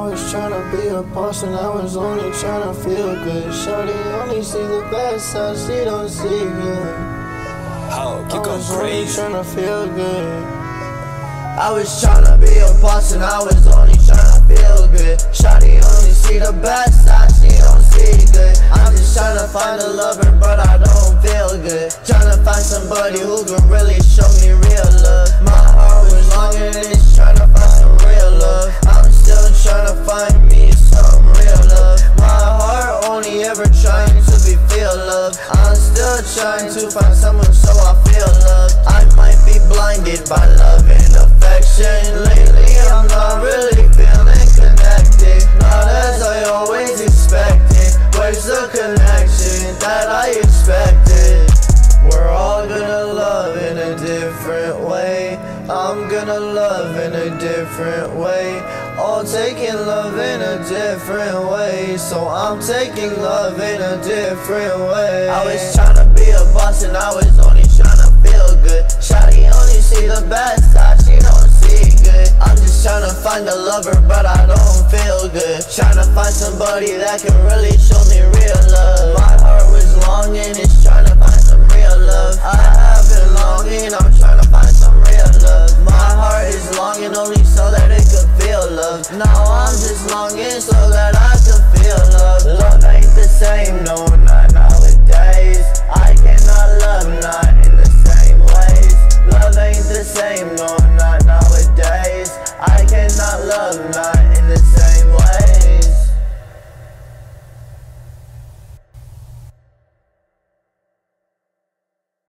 was tryna be a boss and I was only tryna feel good. Shawty only see the bad side, she don't see good. Oh, keep going crazy. Tryna feel good. I was tryna be a boss and I was only tryna feel good. Shawty only see the bad side, she don't see good. I'm just tryna find a lover, but I don't feel good. Tryna find somebody who can really show me real love. My heart was longing, it's tryna find some real love. I'm still tryna find me some real love. My heart only ever trying to be feel love. I'm still trying to find someone so I feel love. I might be blinded by love and affection. Lately I'm not really feeling connected, not as I always expected. Where's the connection that I expected? We're all gonna love in a different way. I'm gonna love in a different way. All taking love in a different way. So I'm taking love in a different way. I was tryna be a boss and I was only tryna feel good. Shawty only see the bad side, she don't see good. I'm just tryna find a lover, but I don't feel good. Tryna find somebody that can really show me real love. My heart was longing, it's tryna find some real love. I have been longing, I'm